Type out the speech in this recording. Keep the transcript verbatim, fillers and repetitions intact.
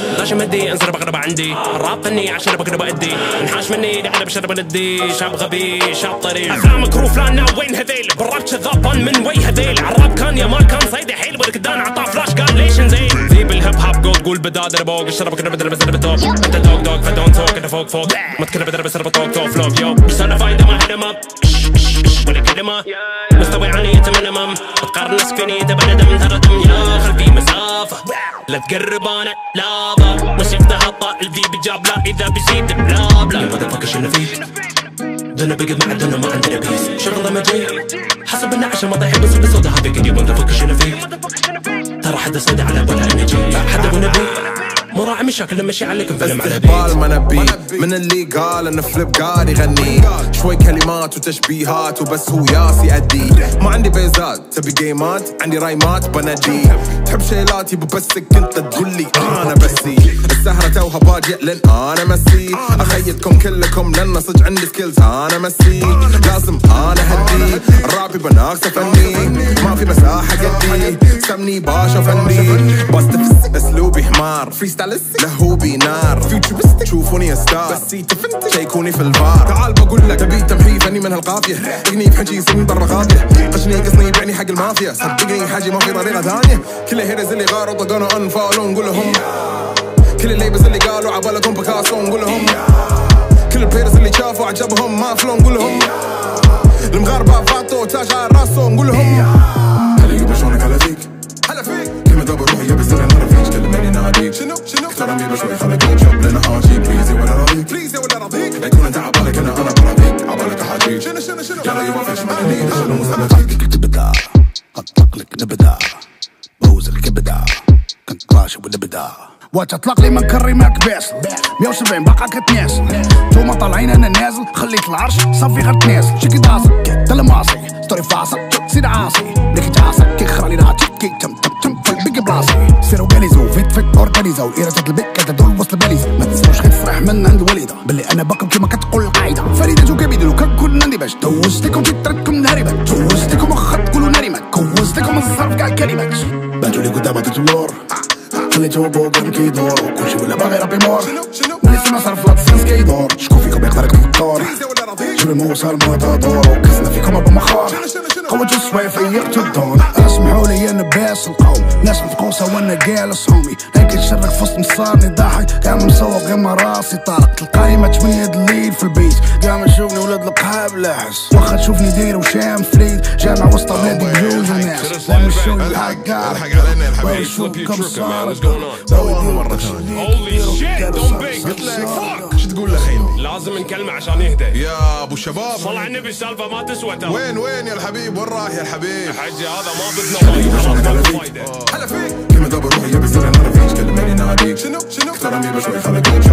داش مهدي انزل بقرب عندي الراب فني عشان بقرب ادي انحاش مني لعلب شرب ندي شاب غبي شاب طريق افلام كروف لانا وين هذيل بالراب كذابان من وي هذيل عالراب كان يا ما كان صيدي حيل والكدان عطاه فلاش قال ليش نزيل ذي بالهيب هاب جود قول بدادر بوق اشرب كده بدل بس بتوب انت دوغ دوغ فدون توك انت فوق فوق ما تكلم بدل بس بتوك توك فلوب يو بس انا فايده ما هدم اب ولا كلمه مستوي علي تمنمم تقارن ناس فيني تبدا دم تردم يا خلفي مسافه لا تقرب انا لابا مش يفتح الفي بجاب لا اذا بزيد بلا بلا ما تفكرش انا فيك دنا بقد ما عندنا ما عندنا بيس شغله مجيء حسب النا عشان ما طيح بس بصوت هافيك اليوم ما تفكرش انا فيك ترى حدا صدى على ولا نجي حدا ونبي مراعي مشاكل لما مشي عليكم فيلم على بيت استقبال ما نبي من اللي قال ان فليب قاعد يغني شوي كلمات وتشبيهات وبس هو ياسي ادي ما عندي بيزات تبي جيمات عندي رايمات بنادي تحب شيلاتي ببسك انت تقول لي انا بسي السهرة توها باجئ لان انا مسي اخيدكم كلكم لان صدق عندي سكيلز انا مسي لازم انا هدي رابي بناقصه فني ما في مساحة قدي سمني باشا فني بس تفس اسلوبي حمار لهوبي نار فيوتشرستك شوفوني ستار بس تفنت شيكوني في الفار تعال بقول لك تبي تمحي فني من هالقافيه تقني بحجي سن برا غافيه قشني قصني يبيعني حق المافيا صدقني حاجه ما في طريقه ثانيه كل الهيرز اللي غاروا طقنا انفالوا نقول لهم كل الليبز اللي قالوا عبالكم بكاسو نقول لهم كل البيرز اللي شافوا عجبهم ما فلو نقول لهم المغاربه فاتوا تاج على راسه نقول لهم هلا يبا شلونك هلا فيك هلا فيك كلمه دابا روحي بس انا ما فيش كلمني ناديك شنو شنو احترامي بشوي خليك جاب لنا حاجي بليزي ولا راضيك بليزي ولا راضيك لا يكون انت عبالك انا انا براضيك عبالك حاجيك شنو شنو شنو يلا يوم فيش معني شنو مسلك تبدا اطلق لك نبدا بوز الكبدا كنت كلاش ونبدا وتطلق لي من كري ماك باسل مية وسبعين باقا كتناسل نتوما طالعين انا نازل خليت العرش صافي غير تناسل شكي داسك تلماسي ستوري فاصل سيد عاصي ليك تعاسك كي خرالي نعطيك كي تم تم تم في البيك بلاصي سيرو باليزو فيت فيت اورجانيزو إيرادات البيك كتدول وسط الباليزو ما تنساوش غير تفرح من عند وليده باللي انا باكم كيما كتقول القاعده فريده وكبيدلو كنكون نندي باش دوزتكم في طريقكم نهربات دوزتكم واخا تقولوا ناريمات كوزتكم الصرف كاع الكلمات بانتولي قدامها تتلور خليتو بوكم كيدور كلشي ولا باغي ربي مور ملي سما صرف لا تسنس كيدور شكون فيكم يقدر يكون الدور جبل موصل ما تدور وكسنا فيكم ابو مخار قوتو السوايع فيقتو الدور اسمحوا لي انا باس القوم ناس مفقوسه وانا جالس هومي لكن الشرق في وسط مصارني ضاحك كاع مسوق يما راسي طارق تلقاني ما تمنية الليل في البيت كاع ما تشوفني ولاد القحاب لاحس واخا تشوفني داير وشام فريد جامع وسط بلادي بجوج وناس لا نمشيو الحق كاع ويشوفكم صار هولي شيت دون بيج قلت لك فاك شو تقول لخيني لازم نكلمه عشان يهدى يا ابو الشباب صل على النبي السالفه ما تسوى ترى وين وين يا الحبيب وين رايح يا الحبيب حجي هذا ما بدنا فايده هلا فيك كلمه دابا روحي بس انا ما فيش كلمني ناديك شنو شنو احترامي بشوي خليك